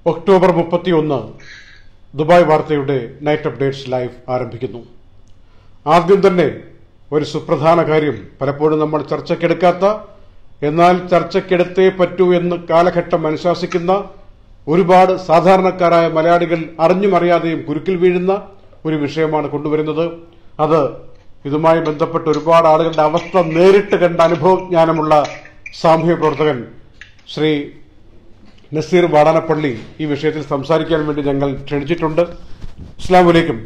October 31 Dubai വാർത്തയുടെ night updates live ആരംഭിക്കുന്നു. ആദ്യം തന്നെ ഒരു സുപ്രധാന കാര്യം, പലപ്പോഴും നമ്മൾ ചർച്ചയ്ക്കെടുക്കാത്ത, എന്നാൽ ചർച്ചയ്ക്കെടുത്തേ പറ്റൂ എന്ന് കാലഘട്ടം അനുശാസിക്കുന്ന ഒരുപാട് സാധാരണക്കാരായ മലയാളികൾ അറിഞ്ഞും അറിയാതെയും കുരുക്കിൽ വീഴുന്ന ഒരു വിഷയമാണ് കൊണ്ടുവരുന്നത്. അത് ഇതുമായി ബന്ധപ്പെട്ട് ഒരുപാട് ആളുകളുടെ അവസ്ഥ നേരിട്ട് കണ്ട അനുഭവജ്ഞാനമുള്ള സാമൂഹ്യ പ്രവർത്തകൻ ശ്രീ നസീർ വാടാനപ്പള്ളി ഈ വിഷയത്തിൽ സംസാരിക്കാൻ വേണ്ടി ഞങ്ങൾ ക്ഷണിച്ചിട്ടുണ്ട്. അസ്സലാമു അലൈക്കും.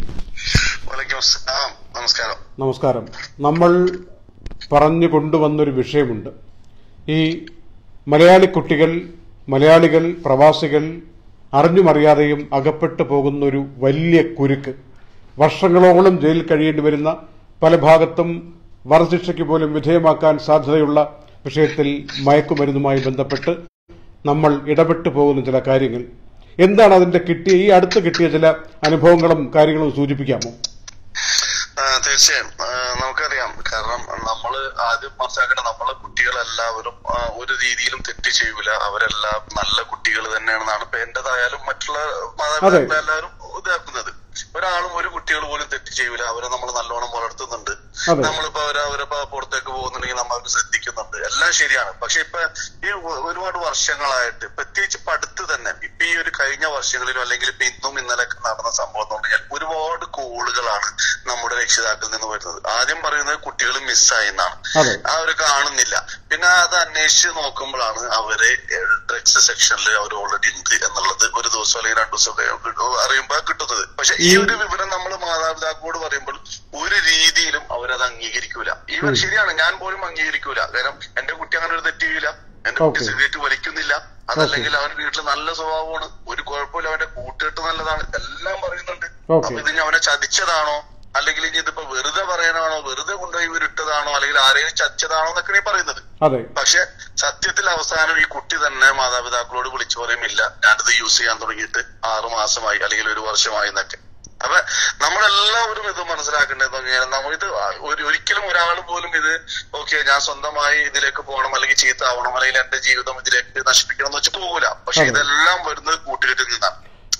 നമസ്കാരം. നമ്മൾ പറഞ്ഞു കൊണ്ടുവന്നൊരു വിഷയമുണ്ട്. ഈ മലയാളി കുട്ടികൾ, മലയാളികൾ, പ്രവാസികൾ അറിഞ്ഞും അറിയാതെയും അകപ്പെട്ടു പോകുന്നൊരു വലിയ കുരുക്ക്, വർഷങ്ങളോളം ജയിലിൽ കഴിയേണ്ടി വരുന്ന, പല ഭാഗത്തും വധശിക്ഷയ്ക്ക് പോലും വിധേയമാക്കാൻ സാധ്യതയുള്ള വിഷയത്തിൽ മയക്കുമരുന്നുമായി ബന്ധപ്പെട്ട് നമ്മൾ ഇടപെട്ടു പോകുന്ന ചില കാര്യങ്ങൾ എന്താണ്, അതിന്റെ ഈ അടുത്ത് കിട്ടിയ ചില അനുഭവങ്ങളും കാര്യങ്ങളും സൂചിപ്പിക്കാമോ? തീർച്ചയായും നമുക്കറിയാം. കാരണം നമ്മൾ ആദ്യം മനസ്സിലാക്കേണ്ട, നമ്മളെ കുട്ടികളെല്ലാവരും ഒരു രീതിയിലും തെറ്റ് ചെയ്യൂല, അവരെല്ലാം നല്ല കുട്ടികൾ തന്നെയാണെന്നാണ് ഇപ്പൊ എന്റേതായാലും മറ്റുള്ള മാതാപിതാക്കൾ എല്ലാവരും ഇതാക്കുന്നത്. ഒരാളും ഒരു കുട്ടികൾ പോലും തെറ്റ് ചെയ്യൂല, അവരെ നമ്മൾ നല്ലോണം വളർത്തുന്നുണ്ട്. നമ്മളിപ്പോ അവരിപ്പോ പുറത്തേക്ക് പോകുന്നുണ്ടെങ്കിൽ നമ്മൾ അവർ ശ്രദ്ധിക്കുന്നുണ്ട്, എല്ലാം ശരിയാണ്. പക്ഷെ ഇപ്പൊ ഈ ഒരുപാട് വർഷങ്ങളായിട്ട്, പ്രത്യേകിച്ച് ഇപ്പൊ അടുത്ത് തന്നെ, ഇപ്പൊ ഈ ഒരു കഴിഞ്ഞ വർഷങ്ങളിലും അല്ലെങ്കിൽ ഇപ്പൊ ഇന്നും ഇന്നലെയൊക്കെ നടന്ന സംഭവം എന്ന് പറഞ്ഞാൽ ഒരുപാട് കോളുകളാണ് നമ്മുടെ രക്ഷിതാക്കളിൽ നിന്ന് വരുന്നത്. ആദ്യം പറയുന്നത് കുട്ടികൾ മിസ്സായെന്നാണ്, അവര് കാണുന്നില്ല. പിന്നെ അത് അന്വേഷിച്ച് നോക്കുമ്പോഴാണ് അവര് ഡ്രഗ്സ് സെക്ഷനിൽ അവർ ഓൾറെഡി ഉണ്ട് എന്നുള്ളത് ഒരു ദിവസം അല്ലെങ്കിൽ 2 ദിവസം അറിയുമ്പോ കിട്ടുന്നത്. പക്ഷെ ഈ ഒരു വിവരം നമ്മൾ മാതാപിതാക്കളോട് പറയുമ്പോൾ ഒരു രീതിയിലും അവരത് അംഗീകരിക്കൂല. ഇവർ ശരിയാണ്, ഞാൻ പോലും അംഗീകരിക്കൂല. കാരണം എന്റെ കുട്ടി അങ്ങനെ ഒരു തെറ്റ് ചെയ്യൂല, എന്റെ കുട്ടി സിഗരറ്റ് വലിക്കുന്നില്ല, അതല്ലെങ്കിൽ അവന്റെ വീട്ടിൽ നല്ല സ്വഭാവമാണ്, ഒരു കുഴപ്പമില്ല, അവന്റെ കൂട്ടുകെട്ട് നല്ലതാണ്, എല്ലാം പറയുന്നുണ്ട്. അപ്പൊ ഇതിന് അവനെ ചതിച്ചതാണോ, അല്ലെങ്കിൽ ഇനി ഇതിപ്പോ വെറുതെ പറയാനാണോ, വെറുതെ കൊണ്ടുപോയി ഇവരിട്ടതാണോ, അല്ലെങ്കിൽ ആരെയും ചതിച്ചതാണോ എന്നൊക്കെയാണ് പറയുന്നത്. പക്ഷെ സത്യത്തിൽ അവസാനം ഈ കുട്ടി തന്നെ മാതാപിതാക്കളോട് വിളിച്ചു പറയുമില്ല, ഞാനിത് യൂസ് ചെയ്യാൻ തുടങ്ങിയിട്ട് 6 മാസമായി അല്ലെങ്കിൽ 1 വർഷമായി എന്നൊക്കെ. അപ്പൊ നമ്മളെല്ലാവരും ഇത് മനസ്സിലാക്കേണ്ടത് നമ്മളിത് ഒരിക്കലും ഒരാൾ പോലും ഇത് ഓക്കെ ഞാൻ സ്വന്തമായി ഇതിലേക്ക് പോകണം, അല്ലെങ്കിൽ ചീത്ത ആവണം, അല്ലെങ്കിൽ എന്റെ ജീവിതം ഇതിലേക്ക് നശിപ്പിക്കണം എന്ന് വെച്ച് പോകൂല. പക്ഷെ ഇതെല്ലാം വരുന്നത് കൂട്ടുകെട്ടിൽ നിന്നാണ്.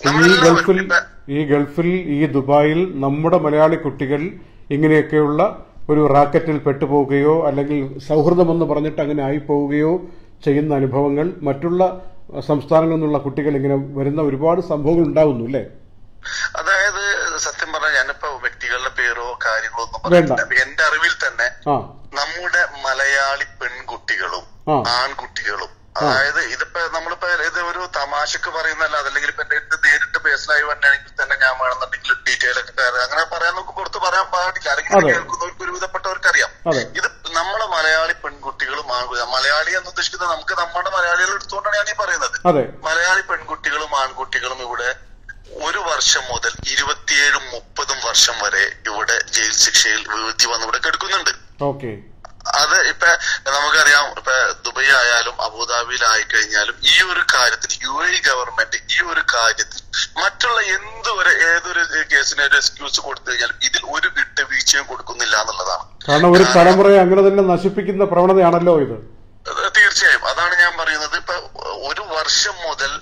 ഈ ഗൾഫിൽ, ഈ ദുബായിൽ നമ്മുടെ മലയാളി കുട്ടികൾ ഇങ്ങനെയൊക്കെയുള്ള ഒരു റാക്കറ്റിൽ പെട്ടുപോവുകയോ അല്ലെങ്കിൽ സൗഹൃദമെന്ന് പറഞ്ഞിട്ട് അങ്ങനെ ആയിപ്പോവുകയോ ചെയ്യുന്ന അനുഭവങ്ങൾ മറ്റുള്ള സംസ്ഥാനങ്ങളിൽ നിന്നുള്ള കുട്ടികൾ ഇങ്ങനെ വരുന്ന ഒരുപാട് സംഭവങ്ങൾ ഉണ്ടാകുന്നു അല്ലേ? അതായത് സത്യം പറഞ്ഞാൽ ഞാനിപ്പോ വ്യക്തികളുടെ പേരോ കാര്യങ്ങളോ ഒന്നും പറയുന്നില്ല. എന്റെ അറിവിൽ തന്നെ നമ്മുടെ മലയാളി പെൺകുട്ടികളും ആൺകുട്ടികളും, അതായത് ഇതിപ്പോ നമ്മളിപ്പോ ഇത് ഒരു തമാശക്ക് പറയുന്നല്ല, അതല്ലെങ്കിൽ ഇപ്പൊ എന്റെ നേരിട്ട് പേഴ്സണലായി വന്നെങ്കിൽ തന്നെ ഞാൻ വേണമെന്നുണ്ടെങ്കിൽ ഡീറ്റെയിൽ ഒക്കെ അങ്ങനെ പറയാൻ നമുക്ക് പുറത്ത് പറയാൻ പാടില്ല, അല്ലെങ്കിൽ കേൾക്കുന്നവർക്ക് ഒരുവിധപ്പെട്ടവർക്ക് അറിയാം. ഇത് നമ്മളെ മലയാളി പെൺകുട്ടികളും മലയാളി എന്ന് ഉദ്ദേശിക്കുന്നത് നമുക്ക് നമ്മുടെ മലയാളികൾ എടുത്തുകൊണ്ടാണ് ഞാൻ ഈ പറയുന്നത്. മലയാളി പെൺകുട്ടികളും ആൺകുട്ടികളും ഇവിടെ 1 വർഷം മുതൽ 27-30 വർഷം വരെ ഇവിടെ ജയിൽ ശിക്ഷയിൽ വിധി വന്ന് ഇവിടെ കിടക്കുന്നുണ്ട്. അത് ഇപ്പൊ നമുക്കറിയാം, ഇപ്പൊ ദുബായ് ആയാലും അബുദാബിയിലായി കഴിഞ്ഞാലും ഈ ഒരു കാര്യത്തിൽ UAE ഗവൺമെന്റ് ഈ ഒരു കാര്യത്തിൽ മറ്റുള്ള ഏതൊരു കേസിന് ഒരു എക്സ്ക്യൂസ് കൊടുത്തു കഴിഞ്ഞാലും ഇതിൽ ഒരു വിട്ടുവീഴ്ചയും കൊടുക്കുന്നില്ല എന്നുള്ളതാണ്. കാരണം ഒരു തലമുറയെ അങ്ങനെ തന്നെ നശിപ്പിക്കുന്ന പ്രവണതയാണല്ലോ ഇത്. തീർച്ചയായും അതാണ് ഞാൻ പറയുന്നത്. ഇപ്പൊ 1 വർഷം മുതൽ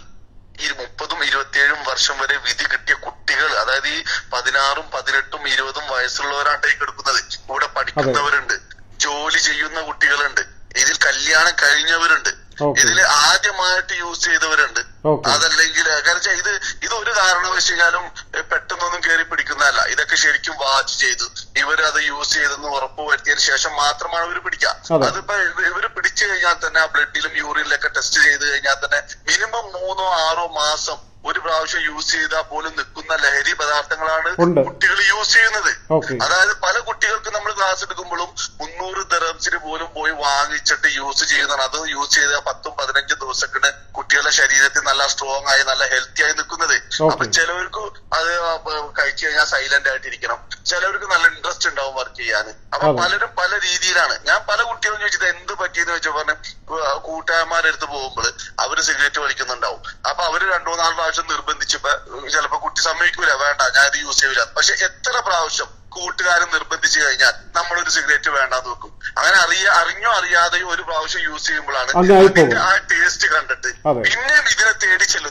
30-27 വർഷം വരെ വിധി കിട്ടിയ കുട്ടികൾ, അതായത് ഈ 16, 18, 20 വയസ്സുള്ളവരാണ് കിടക്കുന്നത്. ഇവിടെ പഠിക്കുന്നവരുണ്ട്, ജോലി ചെയ്യുന്ന കുട്ടികളുണ്ട്, ഇതിൽ കല്യാണം കഴിഞ്ഞവരുണ്ട്, ഇതിൽ ആദ്യമായിട്ട് യൂസ് ചെയ്തവരുണ്ട്. അതല്ലെങ്കിൽ കാരണം ഇത് ഒരു കാരണവശാലും പെട്ടെന്നൊന്നും കയറി പിടിക്കുന്നതല്ല. ഇതൊക്കെ ശരിക്കും വാച്ച് ചെയ്തു ഇവരത് യൂസ് ചെയ്തെന്ന് ഉറപ്പ് വരുത്തിയതിനു ശേഷം മാത്രമാണ് ഇവർ പിടിക്കുക. അതിപ്പോ ഇവര് പിടിച്ചു കഴിഞ്ഞാൽ തന്നെ ബ്ലഡിലും യൂറിനിലൊക്കെ ടെസ്റ്റ് ചെയ്ത് കഴിഞ്ഞാൽ തന്നെ മിനിമം 3-6 മാസം ഒരു പ്രാവശ്യം യൂസ് ചെയ്താൽ പോലും നിൽക്കുന്ന ലഹരി പദാർത്ഥങ്ങളാണ് കുട്ടികൾ യൂസ് ചെയ്യുന്നത്. അതായത് പല കുട്ടികൾക്ക് നമ്മൾ ക്ലാസ് എടുക്കുമ്പോഴും 300 ദിർഹംസിന് പോലും പോയി വാങ്ങിച്ചിട്ട് യൂസ് ചെയ്യുന്നതാണ്. അത് യൂസ് ചെയ്ത 10-15 ദിവസത്തിന് കുട്ടികളുടെ ശരീരത്തിൽ നല്ല സ്ട്രോങ് ആയി നല്ല ഹെൽത്തി ആയി നിൽക്കുന്നത്. അപ്പൊ ചിലവർക്ക് അത് കഴിച്ചു കഴിഞ്ഞാൽ സൈലന്റ് ആയിട്ടിരിക്കണം, ചിലവർക്ക് നല്ല ഇൻട്രസ്റ്റ് ഉണ്ടാവും വർക്ക് ചെയ്യാൻ. അപ്പൊ പലരും പല രീതിയിലാണ്. ഞാൻ പല കുട്ടികളും ചോദിച്ചത് എന്ത് പറ്റിയെന്ന് വെച്ചാൽ പറഞ്ഞു, കൂട്ടുകാരന്മാരെടുത്ത് പോകുമ്പോൾ അവര് സിഗരറ്റ് വലിക്കുന്നുണ്ടാവും. അപ്പൊ അവര് 2-4 പ്രാവശ്യം നിർബന്ധിച്ചപ്പോ ചിലപ്പോ കുട്ടി സമ്മതിക്കൂല, വേണ്ട ഞാൻ ഇത് യൂസ് ചെയ്യൂല. പക്ഷെ എത്ര പ്രാവശ്യം കൂട്ടുകാരൻ നിർബന്ധിച്ചു കഴിഞ്ഞാൽ നമ്മളൊരു സിഗരറ്റ് വേണ്ടാന്ന് വെക്കും. അങ്ങനെ അറിഞ്ഞോ അറിയാതെയോ ഒരു പ്രാവശ്യം യൂസ് ചെയ്യുമ്പോഴാണ് ആ ടേസ്റ്റ് കണ്ടിട്ട് പിന്നെ ഇതിനെ തേടി ചെല്ലുന്നത്.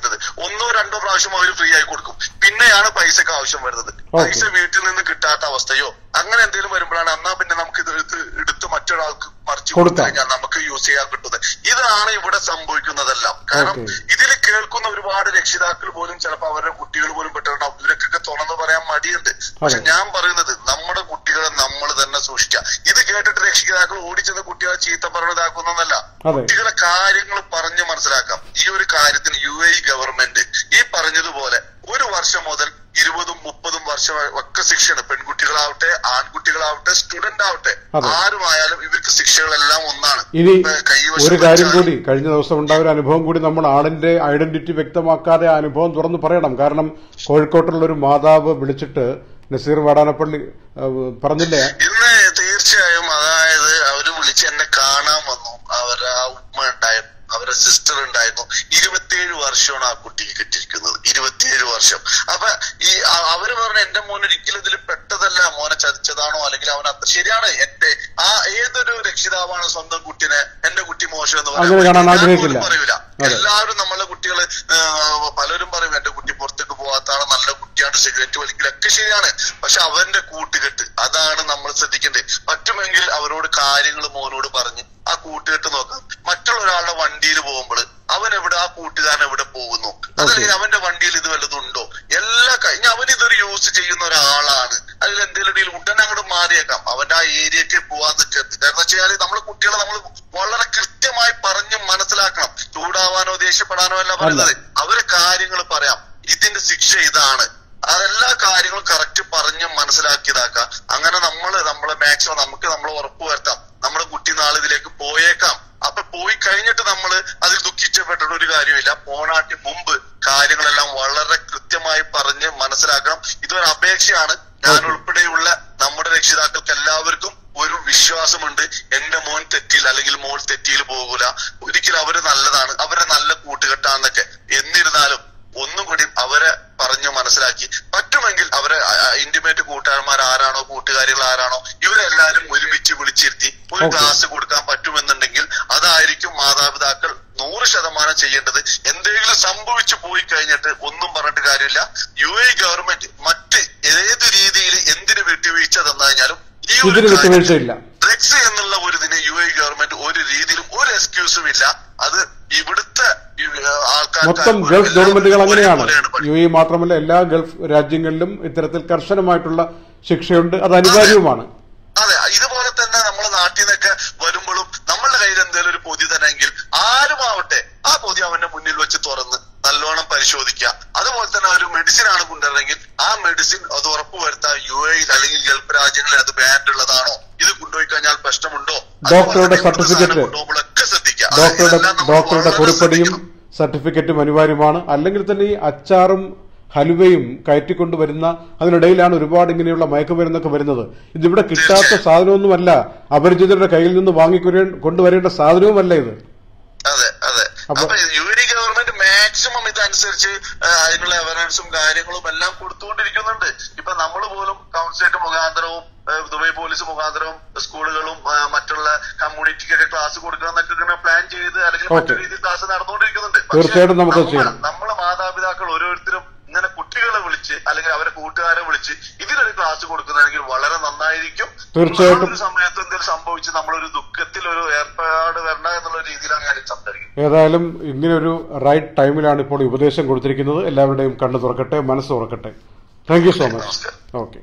1 or 2 പ്രാവശ്യം അവർ ഫ്രീ ആയി കൊടുക്കും. പിന്നെയാണ് പൈസക്ക് ആവശ്യം വരുന്നത്. പൈസ വീട്ടിൽ നിന്ന് കിട്ടാത്ത അവസ്ഥയോ അങ്ങനെ എന്തെങ്കിലും വരുമ്പോഴാണ് എന്നാ പിന്നെ നമുക്ക് ഇത് എടുത്ത് മറ്റൊരാൾക്ക് മറിച്ച് കൊടുത്തു കഴിഞ്ഞാൽ നമുക്ക് യൂസ് ചെയ്യാൻ കിട്ടുന്നത്. ഇതാണ് ഇവിടെ സംഭവിക്കുന്നതെല്ലാം. കാരണം ഇതിൽ കേൾക്കുന്ന ഒരുപാട് രക്ഷിതാക്കൾ പോലും ചിലപ്പോൾ അവരുടെ കുട്ടികൾ പോലും പെട്ടിട്ടുണ്ടാവും. ഇവരൊക്കെ തുറന്നു പറയാൻ മടിയുണ്ട്. പക്ഷെ ഞാൻ പറയുന്നത് നമ്മുടെ കുട്ടികളെ നമ്മൾ തന്നെ സൂക്ഷിക്കുക. ഇത് കേട്ടിട്ട് രക്ഷിതാക്കൾ ഓടിച്ചെന്ന് കുട്ടികളെ ചീത്ത പറഞ്ഞതാക്കുന്നതല്ല. കുട്ടികളെ കാര്യങ്ങൾ പറഞ്ഞു മനസ്സിലാക്കാം. ഈ ഒരു കാര്യത്തിന് UAE ഗവൺമെന്റ് ഈ പറഞ്ഞതുപോലെ 1 വർഷം മുതൽ 20-30 വർഷം ഒക്കെ ശിക്ഷയാണ്. പെൺകുട്ടികളാവട്ടെ ആൺകുട്ടികളാവട്ടെ സ്റ്റുഡന്റ് ആവട്ടെ ആരുമായാലും ഇവർക്ക് ശിക്ഷകളെല്ലാം ഒന്നാണ്. ഇനി ഒരു കാര്യം കൂടി, കഴിഞ്ഞ ദിവസം ഉണ്ടായ ഒരു അനുഭവം കൂടി നമ്മൾ ആളിന്റെ ഐഡന്റിറ്റി വ്യക്തമാക്കാതെ ആ അനുഭവം തുറന്നു പറയണം. കാരണം കോഴിക്കോട്ടുള്ള ഒരു മാതാവ് വിളിച്ചിട്ട് നസീർ വാടാനപ്പള്ളി പറഞ്ഞില്ലേ, ഇന്ന് തീർച്ചയായും അതായത് അവര് വിളിച്ച് എന്നെ കാണാൻ വന്നു. അവരുടെ ആ ഉമ്മ ഉണ്ടായിരുന്നു, അവരുടെ സിസ്റ്റർ ഉണ്ടായിരുന്നു. 27 വർഷമാണ് ആ കുട്ടിക്ക് കിട്ടിയിരിക്കുന്നത്. 27 വർഷം. അപ്പൊ ഈ അവര് പറഞ്ഞ എന്റെ മോൻ ഒരിക്കലും ഇതിൽ പെട്ടതല്ല, മോനെ ചതിച്ചതാണോ അല്ലെങ്കിൽ അവൻ അത്ര ശരിയാണ്. എന്റെ ആ ഏതൊരു രക്ഷിതാവാണ് സ്വന്തം കുട്ടിനെ എന്റെ കുട്ടി മോശം എന്ന് പറയാൻ പറയൂല. എല്ലാവരും നമ്മളെ കുട്ടികള് പലരും പറയും എന്റെ കുട്ടി പുറത്തേക്ക് പോകാത്താണ്, നല്ല കുട്ടിയാണ്, സിഗരറ്റ് വലിക്കലൊക്കെ ശരിയാണ്. പക്ഷെ അവന്റെ കൂട്ടുകെട്ട് അതാണ് നമ്മൾ ശ്രദ്ധിക്കേണ്ടത്. പറ്റുമെങ്കിൽ അവരോട് കാര്യങ്ങൾ മോനോട് പറഞ്ഞ് ആ കൂട്ടുകെട്ട് നോക്കാം. മറ്റുള്ള ഒരാളുടെ വണ്ടിയിൽ പോകുമ്പോൾ അവൻ എവിടെ, ആ കൂട്ടുകാരൻ എവിടെ പോകുന്നു, അതല്ലെങ്കിൽ അവന്റെ വണ്ടിയിൽ ഇത് വല്ലതുണ്ടോ, എല്ലാ കഴിഞ്ഞ അവൻ ഇതൊരു യൂസ് ചെയ്യുന്ന ഒരാളാണ്. അതിൽ എന്തെങ്കിലും ഉടനെ അങ്ങോട്ട് മാറിയേക്കാം. അവന്റെ ആ ഏരിയക്ക് പോവാൻ നിൽക്കരുത്. കാരണം വെച്ചാൽ നമ്മളെ കുട്ടികളെ നമ്മൾ വളരെ കൃത്യമായി പറഞ്ഞ് മനസ്സിലാക്കണം. ചൂടാവാനോ ദേഷ്യപ്പെടാനോ അല്ല പറയുന്നത്. അവരെ കാര്യങ്ങൾ പറയാം. ഇതിന്റെ ശിക്ഷ ഇതാണ്. അതെല്ലാ കാര്യങ്ങളും കറക്റ്റ് പറഞ്ഞ് മനസ്സിലാക്കിയതാക്കാം. അങ്ങനെ നമ്മളെ മാക്സിമം നമ്മൾ ഉറപ്പുവരുത്താം. നമ്മുടെ കുട്ടി നാളെ ഇതിലേക്ക് പോയേക്കാം. അപ്പൊ പോയി കഴിഞ്ഞിട്ട് നമ്മൾ അതിൽ ദുഃഖിച്ചപ്പെട്ടിട്ട് ഒരു കാര്യമില്ല. പോണാട്ടി മുമ്പ് കാര്യങ്ങളെല്ലാം വളരെ കൃത്യമായി പറഞ്ഞ് മനസ്സിലാക്കണം. ഇതൊരു അപേക്ഷയാണ്. ഞാൻ ഉൾപ്പെടെയുള്ള നമ്മുടെ രക്ഷിതാക്കൾക്ക് എല്ലാവർക്കും ഒരു വിശ്വാസമുണ്ട്. എന്റെ മോൻ തെറ്റിയിൽ അല്ലെങ്കിൽ മോൾ തെറ്റിയിൽ പോകൂല, ഒരിക്കലും അവര് നല്ലതാണ്, അവരെ നല്ല കൂട്ടുകെട്ടാന്നൊക്കെ. എന്നിരുന്നാലും ഒന്നും കൂടി അവരെ പറഞ്ഞു മനസ്സിലാക്കി പറ്റുമെങ്കിൽ അവരെ ഇന്റിമേറ്റ് കൂട്ടുകാരന്മാർ ആരാണോ കൂട്ടുകാരികൾ ആരാണോ ഇവരെല്ലാരും ഒരുമിച്ച് വിളിച്ചിരുത്തി ഒരു ക്ലാസ് കൊടുക്കാൻ പറ്റുമെന്നുണ്ടെങ്കിൽ അതായിരിക്കും മാതാപിതാക്കൾ 100% ചെയ്യേണ്ടത്. എന്തെങ്കിലും സംഭവിച്ചു പോയി കഴിഞ്ഞിട്ട് ഒന്നും പറഞ്ഞിട്ട് കാര്യമില്ല. UAE ഗവൺമെന്റ് മറ്റ് ഏത് രീതിയിൽ എന്തിനു വിട്ടുവീഴ്ച തന്നു കഴിഞ്ഞാലും ഈ ഒരു ഡ്രഗ്സ് എന്നുള്ള ഒരു ഇതിന് UAE ഗവൺമെന്റ് ഒരു രീതിയിലും ഒരു എക്സ്ക്യൂസും ഇല്ല. അത് ഇവിടുത്തെ മൊത്തം ഗൾഫ് ഗവൺമെന്റുകൾ അങ്ങനെയാണ്. UAE മാത്രമല്ല എല്ലാ ഗൾഫ് രാജ്യങ്ങളിലും ഇത്തരത്തിൽ കർശനമായിട്ടുള്ള ശിക്ഷയുണ്ട്. അത് അനിവാര്യവുമാണ്. അതെ, ഇതുപോലെ തന്നെ നമ്മളെ നാട്ടിൽ നിന്നൊക്കെ വരുമ്പോഴും നമ്മളുടെ കയ്യിൽ എന്തെങ്കിലും ഒരു പൊതി തന്നെങ്കിൽ ആരുമാവട്ടെ ആ പൊതി അവന്റെ മുന്നിൽ വെച്ച് തുറന്ന് നല്ലോണം പരിശോധിക്കുക. അതുപോലെ തന്നെ ഒരു മെഡിസിൻ ആണ് കൊണ്ടുവരണമെങ്കിൽ ആ മെഡിസിൻ അത് ഉറപ്പുവരുത്താൻ UAE അല്ലെങ്കിൽ ഗൾഫ് രാജ്യങ്ങളിൽ അത് ബാൻഡ് ഉള്ളതാണോ, ഇത് കൊണ്ടുപോയി കഴിഞ്ഞാൽ പ്രശ്നമുണ്ടോ, ഡോക്ടറുടെ സർട്ടിഫിക്കറ്റ്, കൊണ്ടുപോകുമ്പോഴൊക്കെ ശ്രദ്ധിക്കുക. ഡോക്ടറുടെ കുറിപ്പടിയും സർട്ടിഫിക്കറ്റും അനിവാര്യമാണ്. അല്ലെങ്കിൽ തന്നെ ഈ അച്ചാറും ഹലുവയും കയറ്റിക്കൊണ്ടുവരുന്ന അതിനിടയിലാണ് ഒരുപാട് ഇങ്ങനെയുള്ള മയക്കുമരുന്നൊക്കെ വരുന്നത്. ഇതിവിടെ കിട്ടാത്ത സാധനമൊന്നുമല്ല, അപരിചിതരുടെ കയ്യിൽ നിന്ന് കൊണ്ടുവരേണ്ട സാധനവുമല്ല ഇത്. അതെ അതെ. അപ്പൊ UAE ഗവൺമെന്റ് മാക്സിമം ഇതനുസരിച്ച് അതിനുള്ള അവയർനെസ്സും കാര്യങ്ങളും എല്ലാം കൊടുത്തുകൊണ്ടിരിക്കുന്നുണ്ട്. ഇപ്പൊ നമ്മൾ പോലും കൗൺസിലേറ്റ് മുഖാന്തരവും ദുബായ് പോലീസ് മുഖാന്തരവും സ്കൂളുകളും മറ്റുള്ള കമ്മ്യൂണിറ്റിക്കൊക്കെ ക്ലാസ് കൊടുക്കണം എന്നൊക്കെ ഇങ്ങനെ പ്ലാൻ ചെയ്ത് അല്ലെങ്കിൽ മറ്റു രീതിയിൽ ക്ലാസ് നടന്നുകൊണ്ടിരിക്കുന്നുണ്ട്. തീർച്ചയായിട്ടും നമുക്ക് നമ്മളെ മാതാപിതാക്കൾ ഓരോരുത്തരും ഇങ്ങനെ കുട്ടികളെ വിളിച്ച് അല്ലെങ്കിൽ അവരെ കൂട്ടുകാരെ വിളിച്ച് ഇതിലൊരു ക്ലാസ് കൊടുക്കുന്നതെങ്കിൽ വളരെ നന്നായിരിക്കും. തീർച്ചയായിട്ടും ഒരു സമയത്ത് എന്തെങ്കിലും സംഭവിച്ച് നമ്മളൊരു ദുഃഖത്തിൽ ഒരു ഏർപ്പാട് വരണ്ട എന്നുള്ള രീതിയിലാണ് ഞാൻ സംസാരിക്കുന്നത്. ഏതായാലും ഇങ്ങനൊരു റൈറ്റ് ടൈമിലാണ് ഇപ്പോൾ ഉപദേശം കൊടുത്തിരിക്കുന്നത്. എല്ലാവരുടെയും കണ്ണു തുറക്കട്ടെ, മനസ്സ് തുറക്കട്ടെ. Thank you so much. Okay.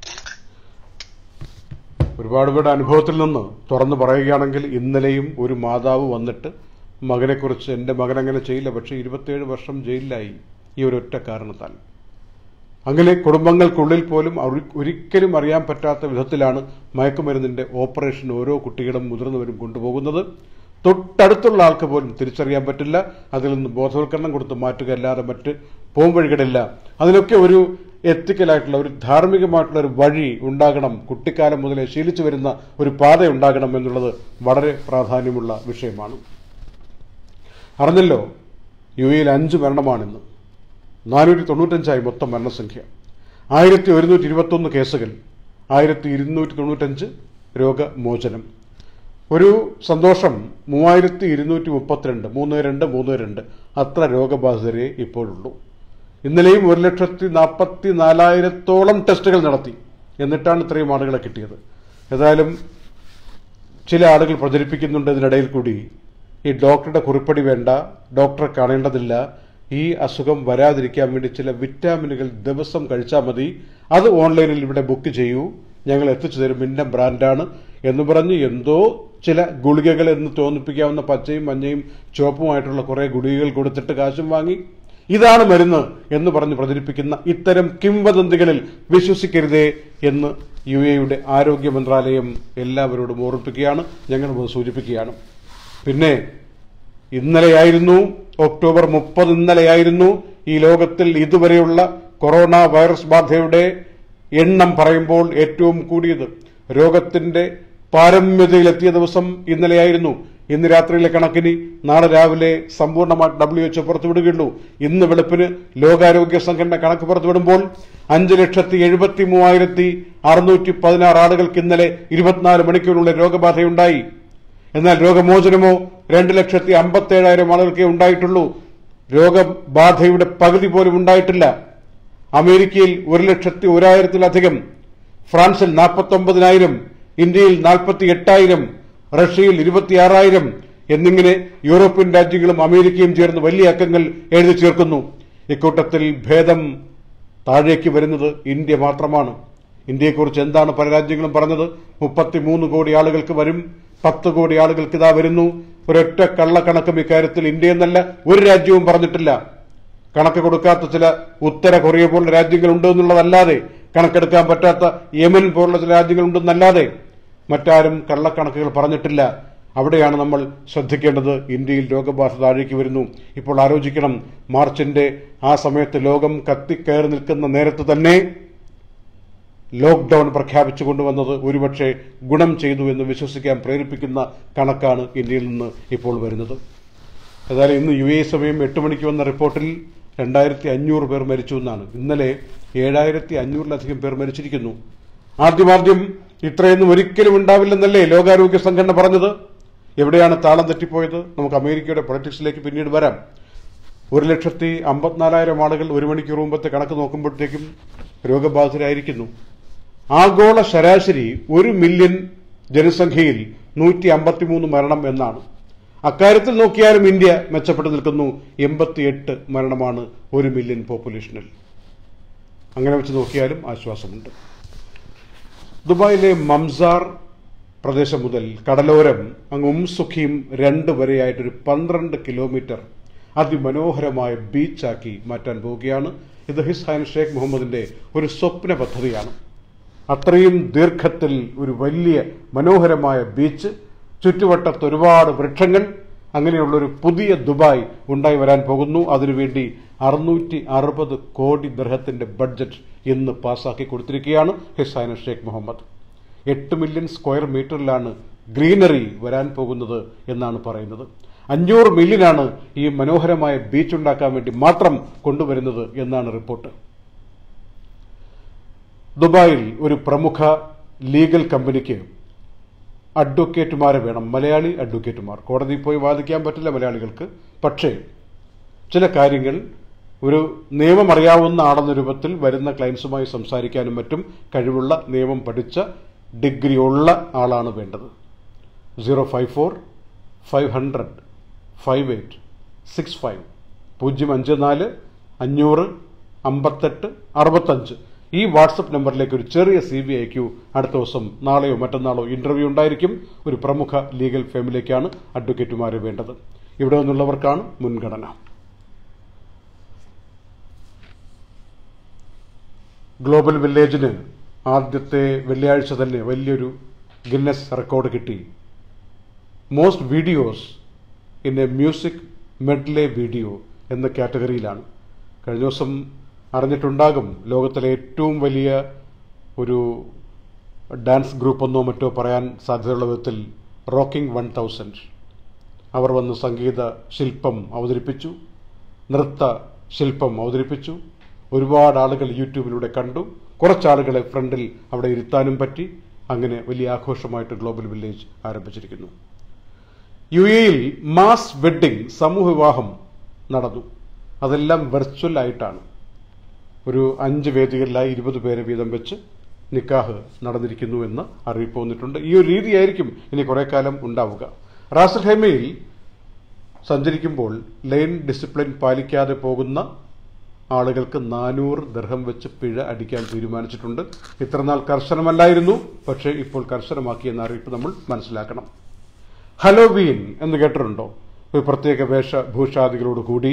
ഒരുപാട് പേരുടെ അനുഭവത്തിൽ നിന്ന് തുറന്നു പറയുകയാണെങ്കിൽ ഇന്നലെയും ഒരു മാതാവ് വന്നിട്ട് മകനെക്കുറിച്ച് എൻ്റെ മകൻ അങ്ങനെ ചെയ്യില്ല, പക്ഷേ 27 വർഷം ജയിലിലായി ഈ ഒരൊറ്റ കാരണത്താൽ. അങ്ങനെ കുടുംബങ്ങൾക്കുള്ളിൽ പോലും ഒരിക്കലും അറിയാൻ പറ്റാത്ത വിധത്തിലാണ് മയക്കുമരുന്നിന്റെ ഓപ്പറേഷൻ ഓരോ കുട്ടികളും മുതിർന്നവരും കൊണ്ടുപോകുന്നത്. തൊട്ടടുത്തുള്ള ആൾക്ക് പോലും തിരിച്ചറിയാൻ പറ്റില്ല. അതിൽ നിന്ന് ബോധവൽക്കരണം കൊടുത്ത് മാറ്റുക അല്ലാതെ മറ്റ് പോംവഴികളില്ല. അതിനൊക്കെ ഒരു എത്തിക്കലായിട്ടുള്ള ഒരു ധാർമ്മികമായിട്ടുള്ള ഒരു വഴി ഉണ്ടാകണം. കുട്ടിക്കാലം മുതലേ ശീലിച്ചു വരുന്ന ഒരു പാത ഉണ്ടാകണം എന്നുള്ളത് വളരെ പ്രാധാന്യമുള്ള വിഷയമാണ്. അറിഞ്ഞല്ലോ, UAE 5 മരണമാണിന്ന്. 495 മൊത്തം മരണസംഖ്യ. 1121 കേസുകൾ, 1295 രോഗമോചനം. ഒരു സന്തോഷം 3232 32 അത്ര രോഗബാധിതരെ ഇപ്പോഴുള്ളൂ. ഇന്നലെയും 1,44,000-ഓളം ടെസ്റ്റുകൾ നടത്തി. എന്നിട്ടാണ് ഇത്രയും ആളുകളെ കിട്ടിയത്. ഏതായാലും ചില ആളുകൾ പ്രചരിപ്പിക്കുന്നുണ്ട് ഇതിനിടയിൽ കൂടി ഈ ഡോക്ടറുടെ കുറിപ്പടി വേണ്ട, ഡോക്ടറെ കാണേണ്ടതില്ല, ഈ അസുഖം വരാതിരിക്കാൻ വേണ്ടി ചില വിറ്റാമിനുകൾ ദിവസം കഴിച്ചാൽ മതി, അത് ഓൺലൈനിൽ ഇവിടെ ബുക്ക് ചെയ്യൂ, ഞങ്ങൾ എത്തിച്ചു തരും, ഇന്ന ബ്രാൻഡാണ് എന്ന് പറഞ്ഞ് എന്തോ ചില ഗുളികകൾ എന്ന് തോന്നിപ്പിക്കാവുന്ന പച്ചയും മഞ്ഞയും ചുവപ്പുമായിട്ടുള്ള കുറെ ഗുളികകൾ കൊടുത്തിട്ട് കാശും വാങ്ങി ഇതാണ് മരുന്ന് എന്ന് പറഞ്ഞ് പ്രചരിപ്പിക്കുന്ന ഇത്തരം കിംവദന്തികളിൽ വിശ്വസിക്കരുതേ എന്ന് UAE-യുടെ ആരോഗ്യ മന്ത്രാലയം എല്ലാവരോടും ഓർമ്മിപ്പിക്കുകയാണ്, ഞങ്ങൾ സൂചിപ്പിക്കുകയാണ്. പിന്നെ ഇന്നലെയായിരുന്നു ഒക്ടോബർ 30, ഇന്നലെയായിരുന്നു ഈ ലോകത്തിൽ ഇതുവരെയുള്ള കൊറോണ വൈറസ് ബാധയുടെ എണ്ണം പറയുമ്പോൾ ഏറ്റവും കൂടിയത്. രോഗത്തിന്റെ പാരമ്യതയിലെത്തിയ ദിവസം ഇന്നലെയായിരുന്നു. ഇന്ന് രാത്രിയിലെ കണക്കിന് നാളെ രാവിലെ സമ്പൂർണ്ണമായി WHO പുറത്തുവിടുകയുള്ളൂ. ഇന്ന് വെളുപ്പിന് ലോകാരോഗ്യ സംഘടന കണക്ക് പുറത്തുവിടുമ്പോൾ 5,73,616 ആളുകൾക്ക് ഇന്നലെ 24 മണിക്കൂറുള്ള രോഗബാധയുണ്ടായി. എന്നാൽ രോഗമോചനമോ 2,57,000 ആളുകൾക്കേ ഉണ്ടായിട്ടുള്ളൂ. രോഗബാധയുടെ പകുതി പോലും ഉണ്ടായിട്ടില്ല. അമേരിക്കയിൽ 1,01,000-ലധികം, ഫ്രാൻസിൽ 49,000, ഇന്ത്യയിൽ 48,000, റഷ്യയിൽ 26,000 എന്നിങ്ങനെ യൂറോപ്യൻ രാജ്യങ്ങളും അമേരിക്കയും ചേർന്ന് വലിയ അക്കങ്ങൾ എഴുതി ചേർക്കുന്നു. ഇക്കൂട്ടത്തിൽ ഭേദം താഴേക്ക് വരുന്നത് ഇന്ത്യ മാത്രമാണ്. ഇന്ത്യയെക്കുറിച്ച് എന്താണ് പല രാജ്യങ്ങളും പറഞ്ഞത്? 33 കോടി ആളുകൾക്ക് വരും, 10 കോടി ആളുകൾക്ക് ഇതാ വരുന്നു. ഒരൊറ്റ കള്ളക്കണക്കും ഇക്കാര്യത്തിൽ ഇന്ത്യ എന്നല്ല ഒരു രാജ്യവും പറഞ്ഞിട്ടില്ല. കണക്ക് കൊടുക്കാത്ത ചില ഉത്തര കൊറിയ പോലുള്ള രാജ്യങ്ങളുണ്ട് എന്നുള്ളതല്ലാതെ, കണക്കെടുക്കാൻ പറ്റാത്ത യമൻ പോലുള്ള ചില രാജ്യങ്ങളുണ്ടെന്നല്ലാതെ മറ്റാരും കള്ളക്കണക്കുകൾ പറഞ്ഞിട്ടില്ല. അവിടെയാണ് നമ്മൾ ശ്രദ്ധിക്കേണ്ടത്. ഇന്ത്യയിൽ രോഗബാധ താഴേക്ക് വരുന്നു. ഇപ്പോൾ ആലോചിക്കണം, മാർച്ചിന്റെ ആ സമയത്ത് ലോകം കത്തിക്കയറി നിൽക്കുന്ന നേരത്ത് തന്നെ ലോക്ക്ഡൌൺ പ്രഖ്യാപിച്ചു കൊണ്ടുവന്നത് ഒരുപക്ഷെ ഗുണം ചെയ്തു എന്ന് വിശ്വസിക്കാൻ പ്രേരിപ്പിക്കുന്ന കണക്കാണ് ഇന്ത്യയിൽ നിന്ന് ഇപ്പോൾ വരുന്നത്. ഏതായാലും ഇന്ന് UAE സമയം 8 മണിക്ക് വന്ന റിപ്പോർട്ടിൽ 2,500 പേർ മരിച്ചു എന്നാണ്. ഇന്നലെ 7,500-ലധികം പേർ മരിച്ചിരിക്കുന്നു. ആദ്യം ഇത്രയൊന്നും ഒരിക്കലും ഉണ്ടാവില്ലെന്നല്ലേ ലോകാരോഗ്യ സംഘടന പറഞ്ഞത്? എവിടെയാണ് താളം തെറ്റിപ്പോയത്? നമുക്ക് അമേരിക്കയുടെ പൊളിറ്റിക്സിലേക്ക് പിന്നീട് വരാം. 1,54,000 ആളുകൾ 1 മണിക്കൂർ മുമ്പത്തെ കണക്ക് നോക്കുമ്പോഴത്തേക്കും രോഗബാധിതരായിരിക്കുന്നു. ആഗോള ശരാശരി 1 മില്യൺ ജനസംഖ്യയിൽ 153 മരണം എന്നാണ്. അക്കാര്യത്തിൽ നോക്കിയാലും ഇന്ത്യ മെച്ചപ്പെട്ടു നിൽക്കുന്നു. 88 മരണമാണ് 1 മില്യൺ പോപ്പുലേഷനിൽ. അങ്ങനെ വെച്ച് നോക്കിയാലും ആശ്വാസമുണ്ട്. ദുബായിലെ മംസാർ പ്രദേശം മുതൽ കടലോരം അങ്ങ് സുഖിയും 2 വരെയായിട്ടൊരു 12 കിലോമീറ്റർ അതിമനോഹരമായ ബീച്ചാക്കി മാറ്റാൻ പോവുകയാണ്. ഇത് ഹിസ് ഹൈനസ് ഷേഖ് മുഹമ്മദിന്റെ ഒരു സ്വപ്ന പദ്ധതിയാണ്. അത്രയും ദീർഘത്തിൽ ഒരു വലിയ മനോഹരമായ ബീച്ച്, ചുറ്റുവട്ടത്ത് ഒരുപാട് വൃക്ഷങ്ങൾ, അങ്ങനെയുള്ളൊരു പുതിയ ദുബായ് ഉണ്ടായി വരാൻ പോകുന്നു. അതിനുവേണ്ടി 660 കോടി ദിർഹത്തിന്റെ ബഡ്ജറ്റ് ഇന്ന് പാസാക്കി കൊടുത്തിരിക്കുകയാണ് his highness Sheikh Mohammed. 8 million square മീറ്ററിലാണ് ഗ്രീനറി വരാൻ പോകുന്നത് എന്നാണ് പറയുന്നത്. 500 മില്യനാണ് ഈ മനോഹരമായ ബീച്ച് ഉണ്ടാക്കാൻ വേണ്ടി മാത്രം കൊണ്ടുവരുന്നത് എന്നാണ് റിപ്പോർട്ട്. ദുബായിൽ ഒരു പ്രമുഖ ലീഗൽ കമ്പനിക്ക് അഡ്വക്കേറ്റുമാരെ വേണം, മലയാളി അഡ്വക്കേറ്റുമാർ. കോടതിയിൽ പോയി വാദിക്കാൻ പറ്റില്ല മലയാളികൾക്ക്. പക്ഷേ ചില കാര്യങ്ങൾ ഒരു നിയമം അറിയാവുന്ന ആളെന്ന രൂപത്തിൽ വരുന്ന ക്ലയൻസുമായി സംസാരിക്കാനും മറ്റും കഴിവുള്ള, നിയമം പഠിച്ച, ഡിഗ്രി ഉള്ള ആളാണ് വേണ്ടത്. 054 500 5865 054 500 58 65 ഈ വാട്സപ്പ് നമ്പറിലേക്ക് ഒരു ചെറിയ CV അയക്കൂ. അടുത്ത ദിവസം നാളെയോ മറ്റന്നാളോ ഇന്റർവ്യൂ ഉണ്ടായിരിക്കും. ഒരു പ്രമുഖ ലീഗൽ ഫേമിലേക്കാണ് അഡ്വക്കേറ്റുമാരെ വേണ്ടത്. ഇവിടെ നിന്നുള്ളവർക്കാണ് മുൻഗണന. ഗ്ലോബൽ വില്ലേജിന് ആദ്യത്തെ വെള്ളിയാഴ്ച തന്നെ വലിയൊരു ഗിന്നസ് റെക്കോർഡ് കിട്ടി. Most videos in a music medley video എന്ന കാറ്റഗറിയിലാണ്. കഴിഞ്ഞ ദിവസം അറിഞ്ഞിട്ടുണ്ടാകും, ലോകത്തിലെ ഏറ്റവും വലിയ ഒരു ഡാൻസ് ഗ്രൂപ്പെന്നോ മറ്റോ പറയാൻ സാധ്യതയുള്ള വിധത്തിൽ റോക്കിംഗ് 1000 അവർ വന്ന് സംഗീത ശില്പം അവതരിപ്പിച്ചു, നൃത്ത ശില്പം അവതരിപ്പിച്ചു. ഒരുപാട് ആളുകൾ യൂട്യൂബിലൂടെ കണ്ടു. കുറച്ചാളുകളെ ഫ്രണ്ടിൽ അവിടെ ഇരുത്താനും പറ്റി. അങ്ങനെ വലിയ ആഘോഷമായിട്ട് ഗ്ലോബൽ വില്ലേജ് ആരംഭിച്ചിരിക്കുന്നു. UAE-യിൽ മാസ് വെഡ്ഡിംഗ്, സമൂഹ വിവാഹം നടന്നു. അതെല്ലാം വെർച്വൽ ആയിട്ടാണ്. ഒരു 5 വേദികളിലായി 20 പേരെ വീതം വെച്ച് നിക്കാഹ് നടന്നിരിക്കുന്നു എന്ന് അറിയിപ്പ് വന്നിട്ടുണ്ട്. ഈ ഒരു രീതിയായിരിക്കും ഇനി കുറെ കാലം ഉണ്ടാവുക. റാസൽ ഖൈമയിൽ സഞ്ചരിക്കുമ്പോൾ ലൈൻ ഡിസിപ്ലിൻ പാലിക്കാതെ പോകുന്ന ആളുകൾക്ക് 400 ദിർഹം വെച്ച് പിഴ അടിക്കാൻ തീരുമാനിച്ചിട്ടുണ്ട്. ഇത്രനാൾ കർശനമല്ലായിരുന്നു, പക്ഷേ ഇപ്പോൾ കർശനമാക്കിയെന്ന അറിയിപ്പ് നമ്മൾ മനസ്സിലാക്കണം. ഹലോവീൻ എന്ന് കേട്ടിട്ടുണ്ടോ? ഒരു പ്രത്യേക വേഷഭൂഷാദികളോടുകൂടി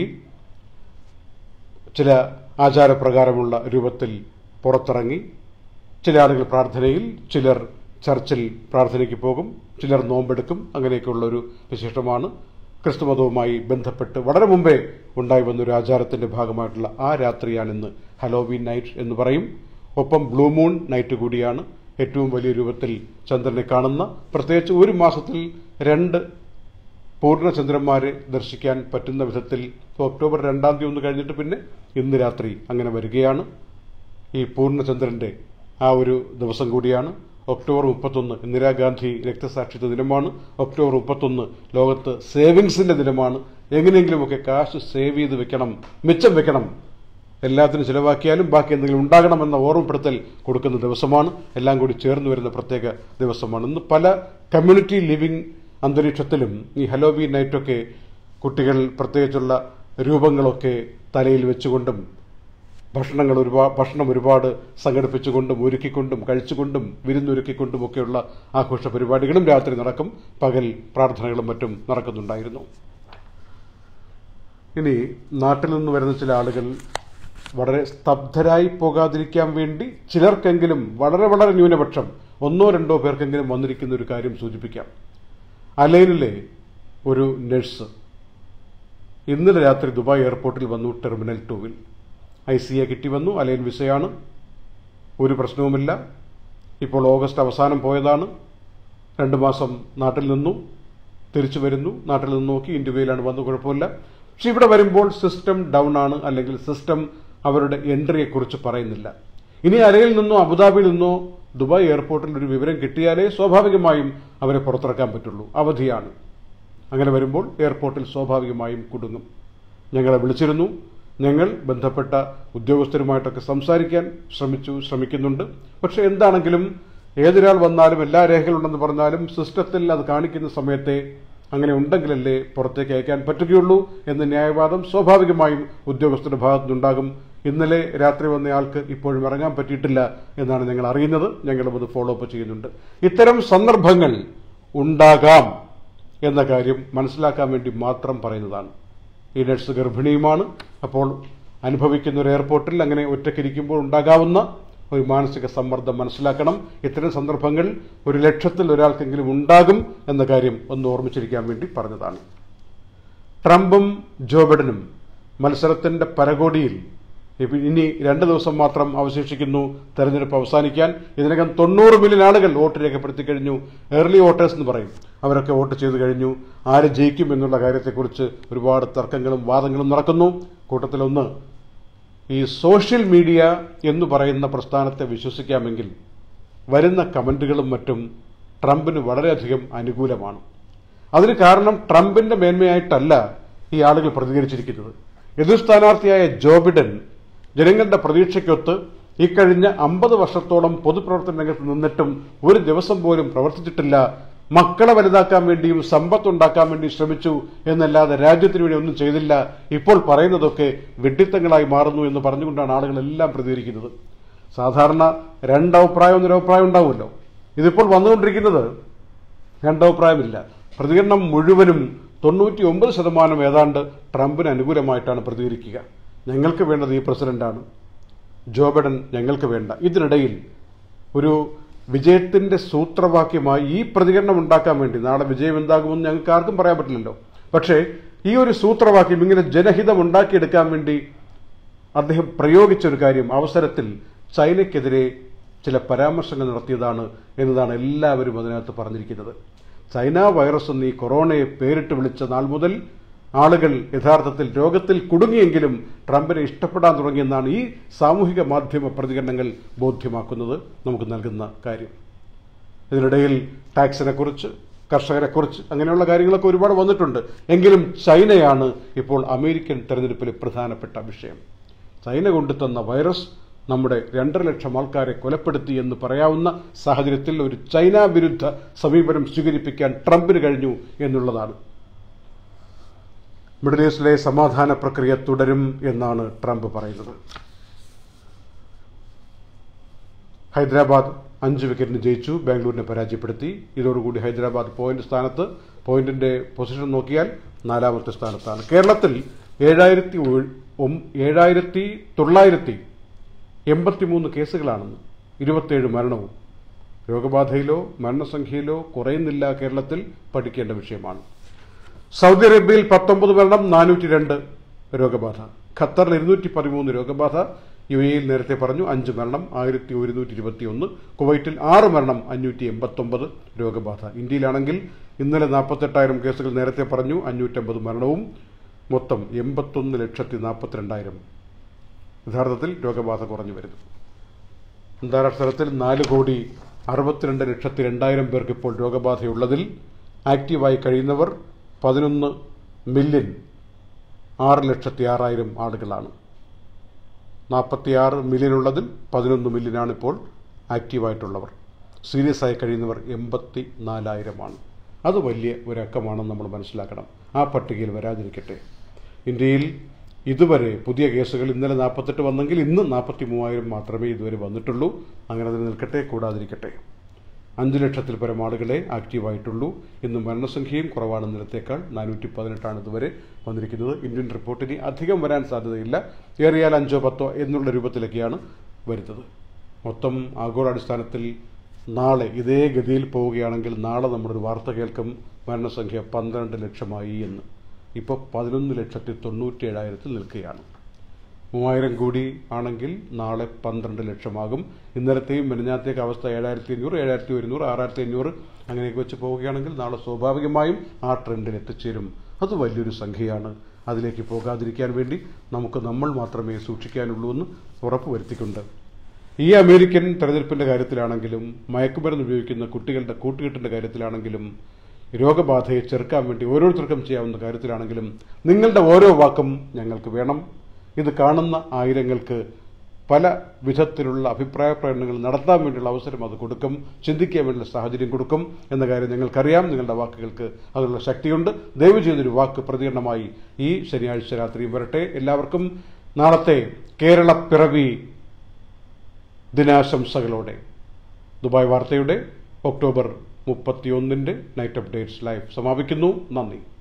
ചില ആചാരപ്രകാരമുള്ള രൂപത്തിൽ പുറത്തിറങ്ങി ചില ആളുകൾ പ്രാർത്ഥനയിൽ, ചിലർ ചർച്ചിൽ പ്രാർത്ഥനയ്ക്ക് പോകും, ചിലർ നോമ്പെടുക്കും. അങ്ങനെയൊക്കെയുള്ളൊരു വിശേഷമാണ്. ക്രിസ്തുമതവുമായി ബന്ധപ്പെട്ട് വളരെ മുമ്പേ ഉണ്ടായി വന്നൊരു ആചാരത്തിന്റെ ഭാഗമായിട്ടുള്ള ആ രാത്രിയാണിന്ന് ഹലോവീൻ നൈറ്റ് എന്ന് പറയും. ഒപ്പം ബ്ലൂ മൂൺ നൈറ്റ് കൂടിയാണ്. ഏറ്റവും വലിയ രൂപത്തിൽ ചന്ദ്രനെ കാണുന്ന, പ്രത്യേകിച്ച് ഒരു മാസത്തിൽ 2 പൂർണ്ണചന്ദ്രന്മാരെ ദർശിക്കാൻ പറ്റുന്ന വിധത്തിൽ ഒക്ടോബർ 2-ാം തീയതി ഒന്ന് കഴിഞ്ഞിട്ട് പിന്നെ ഇന്ന് രാത്രി അങ്ങനെ വരികയാണ്. ഈ പൂർണ്ണചന്ദ്രന്റെ ആ ഒരു ദിവസം കൂടിയാണ്. ഒക്ടോബർ 31 ഇന്ദിരാഗാന്ധി രക്തസാക്ഷിത്വ ദിനമാണ്. ഒക്ടോബർ 31 ലോകത്ത് സേവിങ്സിന്റെ ദിനമാണ്. എങ്ങനെയെങ്കിലുമൊക്കെ കാശ് സേവ് ചെയ്ത് വെക്കണം, മിച്ചം വെക്കണം. എല്ലാത്തിനും ചിലവാക്കിയാലും ബാക്കി എന്തെങ്കിലും ഉണ്ടാകണമെന്ന ഓർമ്മപ്പെടുത്തൽ കൊടുക്കുന്ന ദിവസമാണ്. എല്ലാം കൂടി ചേർന്ന് വരുന്ന പ്രത്യേക ദിവസമാണ്. ഇന്ന് പല കമ്മ്യൂണിറ്റി ലിവിംഗ് അന്തരീക്ഷത്തിലും ഈ ഹലോവീൻ നൈറ്റൊക്കെ കുട്ടികൾ പ്രത്യേകിച്ചുള്ള രൂപങ്ങളൊക്കെ തലയിൽ വെച്ചുകൊണ്ടും ഭക്ഷണം ഒരുപാട് സംഘടിപ്പിച്ചുകൊണ്ടും ഒരുക്കിക്കൊണ്ടും കഴിച്ചുകൊണ്ടും വിരുന്നൊരുക്കിക്കൊണ്ടും ഒക്കെയുള്ള ആഘോഷ പരിപാടികളും രാത്രി നടക്കും. പകൽ പ്രാർത്ഥനകളും മറ്റും നടക്കുന്നുണ്ടായിരുന്നു. ഇനി നാട്ടിൽ നിന്ന് വരുന്ന ചില ആളുകൾ വളരെ സ്തബ്ധരായി പോകാതിരിക്കാൻ വേണ്ടി ചിലർക്കെങ്കിലും വളരെ വളരെ ന്യൂനപക്ഷം 1-2 പേർക്കെങ്കിലും വന്നിരിക്കുന്ന ഒരു കാര്യം സൂചിപ്പിക്കാം. അലൈനിലെ ഒരു നഴ്സ് ഇന്നലെ രാത്രി ദുബായ് എയർപോർട്ടിൽ വന്നു. ടെർമിനൽ 2-വിൽ ICA കിട്ടി വന്നു. അലൈൻ വിസയാണ്, ഒരു പ്രശ്നവുമില്ല. ഇപ്പോൾ ഓഗസ്റ്റ് അവസാനം പോയതാണ്. 2 മാസം നാട്ടിൽ നിന്നു, തിരിച്ചു വരുന്നു. നാട്ടിൽ നിന്ന് നോക്കി ഇന്ത്യയിലാണ് വന്നു, കുഴപ്പമില്ല. പക്ഷെ ഇവിടെ വരുമ്പോൾ സിസ്റ്റം ഡൗൺ ആണ്, അല്ലെങ്കിൽ സിസ്റ്റം അവരുടെ എൻട്രിയെക്കുറിച്ച് പറയുന്നില്ല. ഇനി അലയിൽ നിന്നോ അബുദാബിയിൽ നിന്നോ ദുബായ് എയർപോർട്ടിൽ ഒരു വിവരം കിട്ടിയാലേ സ്വാഭാവികമായും അവരെ പുറത്തിറക്കാൻ പറ്റുള്ളൂ. അവധിയാണ്. അങ്ങനെ വരുമ്പോൾ എയർപോർട്ടിൽ സ്വാഭാവികമായും കുടുങ്ങും. ഞങ്ങളെ വിളിച്ചിരുന്നു. ഞങ്ങൾ ബന്ധപ്പെട്ട ഉദ്യോഗസ്ഥരുമായിട്ടൊക്കെ സംസാരിക്കാൻ ശ്രമിക്കുന്നുണ്ട്. പക്ഷെ എന്താണെങ്കിലും ഏതൊരാൾ വന്നാലും എല്ലാ രേഖകളുണ്ടെന്ന് പറഞ്ഞാലും സിസ്റ്റത്തിൽ അത് കാണിക്കുന്ന സമയത്തെ അങ്ങനെ ഉണ്ടെങ്കിലല്ലേ പുറത്തേക്ക് അയക്കാൻ പറ്റുകയുള്ളൂ എന്ന ന്യായവാദം സ്വാഭാവികമായും ഉദ്യോഗസ്ഥരുടെ ഭാഗത്തുനിന്നുണ്ടാകും. ഇന്നലെ രാത്രി വന്നയാൾക്ക് ഇപ്പോഴും ഇറങ്ങാൻ പറ്റിയിട്ടില്ല എന്നാണ് ഞങ്ങൾ അറിയുന്നത്. ഞങ്ങളും അത് ഫോളോ അപ്പ് ചെയ്യുന്നുണ്ട്. ഇത്തരം സന്ദർഭങ്ങൾ ഉണ്ടാകാം എന്ന കാര്യം മനസ്സിലാക്കാൻ വേണ്ടി മാത്രം പറയുന്നതാണ്. ഈ നഴ്സ് ഗർഭിണിയുമാണ്. അപ്പോൾ അനുഭവിക്കുന്ന ഒരു എയർപോർട്ടിൽ അങ്ങനെ ഒറ്റയ്ക്കിരിക്കുമ്പോൾ ഉണ്ടാകാവുന്ന ഒരു മാനസിക സമ്മർദ്ദം മനസ്സിലാക്കണം. ഇത്തരം സന്ദർഭങ്ങൾ 100,000-ൽ ഒരാൾക്കെങ്കിലും ഉണ്ടാകും എന്ന കാര്യം ഒന്ന് ഓർമ്മിച്ചിരിക്കാൻ വേണ്ടി പറഞ്ഞതാണ്. ട്രംപും ജോ ബൈഡനും മത്സരത്തിന്റെ പരകോടിയിൽ ഇനി 2 ദിവസം മാത്രം അവശേഷിക്കുന്നു തെരഞ്ഞെടുപ്പ് അവസാനിക്കാൻ. ഇതിനകം 90 മില്യൺ ആളുകൾ വോട്ട് രേഖപ്പെടുത്തി കഴിഞ്ഞു. ഏർലി വോട്ടേഴ്സ് എന്ന് പറയും. അവരൊക്കെ വോട്ട് ചെയ്തു കഴിഞ്ഞു. ആര് ജയിക്കും എന്നുള്ള കാര്യത്തെക്കുറിച്ച് ഒരുപാട് തർക്കങ്ങളും വാദങ്ങളും നടക്കുന്നു. കൂട്ടത്തിലൊന്ന്, ഈ സോഷ്യൽ മീഡിയ എന്ന് പറയുന്ന പ്രസ്ഥാനത്തെ വിശ്വസിക്കാമെങ്കിൽ വരുന്ന കമന്റുകളും മറ്റും ട്രംപിന് വളരെയധികം അനുകൂലമാണ്. അതിന് കാരണം ട്രംപിന്റെ മേന്മയായിട്ടല്ല ഈ ആളുകൾ പ്രതികരിച്ചിരിക്കുന്നത്. എതിർ സ്ഥാനാർത്ഥിയായ ജോ ബൈഡൻ ജനങ്ങളുടെ പ്രതീക്ഷയ്ക്കൊത്ത് ഇക്കഴിഞ്ഞ 50 വർഷത്തോളം പൊതുപ്രവർത്തന രംഗത്ത് നിന്നിട്ടും ഒരു ദിവസം പോലും പ്രവർത്തിച്ചിട്ടില്ല. മക്കളെ വലുതാക്കാൻ വേണ്ടിയും സമ്പത്തുണ്ടാക്കാൻ വേണ്ടി ശ്രമിച്ചു എന്നല്ലാതെ രാജ്യത്തിന് വേണ്ടി ഒന്നും ചെയ്തില്ല. ഇപ്പോൾ പറയുന്നതൊക്കെ വെഡിത്തങ്ങളായി മാറുന്നു എന്ന് പറഞ്ഞുകൊണ്ടാണ് ആളുകളെല്ലാം പ്രതികരിക്കുന്നത്. സാധാരണ 2 അഭിപ്രായം 1 അഭിപ്രായം ഉണ്ടാവുമല്ലോ. ഇതിപ്പോൾ വന്നുകൊണ്ടിരിക്കുന്നത് 2 അഭിപ്രായമില്ല. പ്രതികരണം മുഴുവനും 99% ഏതാണ്ട് ട്രംപിന് അനുകൂലമായിട്ടാണ് പ്രതികരിക്കുക. ഞങ്ങൾക്ക് വേണ്ടത് ഈ പ്രസിഡന്റാണ്, ജോ ബൈഡൻ ഞങ്ങൾക്ക് വേണ്ട. ഇതിനിടയിൽ ഒരു വിജയത്തിന്റെ സൂത്രവാക്യമായി ഈ പ്രതികരണം ഉണ്ടാക്കാൻ വേണ്ടി, നാളെ വിജയം എന്താകുമെന്ന് ഞങ്ങൾക്ക് ആർക്കും പറയാൻ പറ്റില്ലല്ലോ, പക്ഷേ ഈ ഒരു സൂത്രവാക്യം ഇങ്ങനെ ജനഹിതം ഉണ്ടാക്കിയെടുക്കാൻ വേണ്ടി അദ്ദേഹം പ്രയോഗിച്ചൊരു കാര്യം അവസരത്തിൽ ചൈനയ്ക്കെതിരെ ചില പരാമർശങ്ങൾ നടത്തിയതാണ് എന്നതാണ് എല്ലാവരും അതിനകത്ത് പറഞ്ഞിരിക്കുന്നത്. ചൈന വൈറസ് എന്ന് ഈ കൊറോണയെ പേരിട്ട് വിളിച്ച നാൾ മുതൽ ആളുകൾ യഥാർത്ഥത്തിൽ രോഗത്തിൽ കുടുങ്ങിയെങ്കിലും ട്രംപിനെ ഇഷ്ടപ്പെടാൻ തുടങ്ങിയെന്നാണ് ഈ സാമൂഹിക മാധ്യമ പ്രതികരണങ്ങൾ ബോധ്യമാക്കുന്നത് നമുക്ക് നൽകുന്ന കാര്യം. ഇതിനിടയിൽ ടാക്സിനെ കുറിച്ച്, കർഷകരെക്കുറിച്ച് അങ്ങനെയുള്ള കാര്യങ്ങളൊക്കെ ഒരുപാട് വന്നിട്ടുണ്ട്. എങ്കിലും ചൈനയാണ് ഇപ്പോൾ അമേരിക്കൻ തെരഞ്ഞെടുപ്പിലെ പ്രധാനപ്പെട്ട വിഷയം. ചൈന കൊണ്ടുതന്ന വൈറസ് നമ്മുടെ 2.5 ലക്ഷം ആൾക്കാരെ കൊലപ്പെടുത്തി എന്ന് പറയാവുന്ന സാഹചര്യത്തിൽ ഒരു ചൈന വിരുദ്ധ സമീപനം സ്വീകരിപ്പിക്കാൻ ട്രംപിന് കഴിഞ്ഞു എന്നുള്ളതാണ്. മിഡിൽ ഈസ്റ്റിലെ സമാധാന പ്രക്രിയ തുടരും എന്നാണ് ട്രംപ് പറയുന്നത്. ഹൈദരാബാദ് 5 വിക്കറ്റിന് ജയിച്ചു, ബാംഗ്ലൂരിനെ പരാജയപ്പെടുത്തി. ഇതോടുകൂടി ഹൈദരാബാദ് പോയിന്റിന്റെ പൊസിഷൻ നോക്കിയാൽ 4ാമത്തെ സ്ഥാനത്താണ്. കേരളത്തിൽ 7,983 കേസുകളാണെന്ന്, 27 മരണവും. രോഗബാധയിലോ മരണസംഖ്യയിലോ കുറയുന്നില്ല കേരളത്തിൽ, പഠിക്കേണ്ട വിഷയമാണ്. സൗദി അറേബ്യയിൽ 19 മരണം, 402 രോഗബാധ. ഖത്തറിൽ 213 രോഗബാധ. UAE നേരത്തെ പറഞ്ഞു 5 മരണം, 1121. കുവൈറ്റിൽ 6 മരണം, 589 രോഗബാധ. ഇന്ത്യയിലാണെങ്കിൽ ഇന്നലെ 48,000 കേസുകൾ, നേരത്തെ പറഞ്ഞു 550 മരണവും. മൊത്തം 81,42,000. യഥാർത്ഥത്തിൽ രോഗബാധ കുറഞ്ഞു വരുന്നു. അന്താരാഷ്ട്ര തലത്തിൽ 4,62,02,000 പേർക്ക് ഇപ്പോൾ രോഗബാധയുള്ളതിൽ ആക്റ്റീവായി കഴിയുന്നവർ 11,06,06,000 ആളുകളാണ്. 46 മില്യൺ ഉള്ളതിൽ 11 മില്യനാണ് ഇപ്പോൾ ആക്റ്റീവായിട്ടുള്ളവർ. സീരിയസ് ആയി കഴിയുന്നവർ 84,000 അത് വലിയ ഒരക്കമാണെന്ന് നമ്മൾ മനസ്സിലാക്കണം. ആ പട്ടികയിൽ വരാതിരിക്കട്ടെ. ഇന്ത്യയിൽ ഇതുവരെ പുതിയ കേസുകൾ ഇന്നലെ 48 വന്നെങ്കിൽ ഇന്ന് 43,000 മാത്രമേ ഇതുവരെ വന്നിട്ടുള്ളൂ. അങ്ങനെ തന്നെ നിൽക്കട്ടെ, കൂടാതിരിക്കട്ടെ. 5 ലക്ഷത്തിൽ പരം ആളുകളെ ആക്റ്റീവായിട്ടുള്ളൂ. ഇന്ന് മരണസംഖ്യയും കുറവാണ്. ഇന്നലത്തേക്കാൾ 418 ഇതുവരെ വന്നിരിക്കുന്നത്. ഇന്ത്യൻ റിപ്പോർട്ടിന് അധികം വരാൻ സാധ്യതയില്ല. ഏറിയാൽ 5-10 എന്നുള്ള രൂപത്തിലൊക്കെയാണ് വരുന്നത്. മൊത്തം ആഗോളാടിസ്ഥാനത്തിൽ നാളെ ഇതേ ഗതിയിൽ പോവുകയാണെങ്കിൽ നാളെ നമ്മളൊരു വാർത്ത കേൾക്കും, മരണസംഖ്യ 12 ലക്ഷമായി എന്ന്. ഇപ്പോൾ 11,97,000 നിൽക്കുകയാണ്. 3,000 കൂടി ആണെങ്കിൽ നാളെ 12 ലക്ഷമാകും. ഇന്നലത്തെയും മെനഞ്ഞാത്തേക്ക് അവസ്ഥ 7,500, 7,100, 6,500 അങ്ങനെയൊക്കെ വെച്ച് പോവുകയാണെങ്കിൽ നാളെ സ്വാഭാവികമായും ആ ട്രെൻഡിൽ എത്തിച്ചേരും. അത് വലിയൊരു സംഖ്യയാണ്. അതിലേക്ക് പോകാതിരിക്കാൻ വേണ്ടി നമ്മൾ മാത്രമേ സൂക്ഷിക്കാനുള്ളൂ എന്ന് ഉറപ്പുവരുത്തിക്കൊണ്ട് ഈ അമേരിക്കൻ തെരഞ്ഞെടുപ്പിന്റെ കാര്യത്തിലാണെങ്കിലും മയക്കുമരുന്ന് ഉപയോഗിക്കുന്ന കുട്ടികളുടെ കൂട്ടുകെട്ടിന്റെ കാര്യത്തിലാണെങ്കിലും രോഗബാധയെ ചെറുക്കാൻ വേണ്ടി ഓരോരുത്തർക്കും ചെയ്യാവുന്ന കാര്യത്തിലാണെങ്കിലും നിങ്ങളുടെ ഓരോ വാക്കും ഞങ്ങൾക്ക് വേണം. ഇത് കാണുന്ന ആയിരങ്ങൾക്ക് പല വിധത്തിലുള്ള അഭിപ്രായ പ്രകടനങ്ങൾ നടത്താൻ വേണ്ടിയുള്ള അവസരം അത് കൊടുക്കും, ചിന്തിക്കാൻ വേണ്ടിയുള്ള സാഹചര്യം കൊടുക്കും എന്ന കാര്യം ഞങ്ങൾക്കറിയാം. നിങ്ങളുടെ വാക്കുകൾക്ക് അതിനുള്ള ശക്തിയുണ്ട്. ദയവ് ചെയ്തൊരു വാക്ക് പ്രതികരണമായി ഈ ശനിയാഴ്ച രാത്രിയും വരട്ടെ. എല്ലാവർക്കും നാളത്തെ കേരള പിറവി ദിനാശംസകളോടെ ദുബായ് വാർത്തയുടെ ഒക്ടോബർ 31 നൈറ്റ് അപ്ഡേറ്റ്സ് ലൈവ് സമാപിക്കുന്നു. നന്ദി.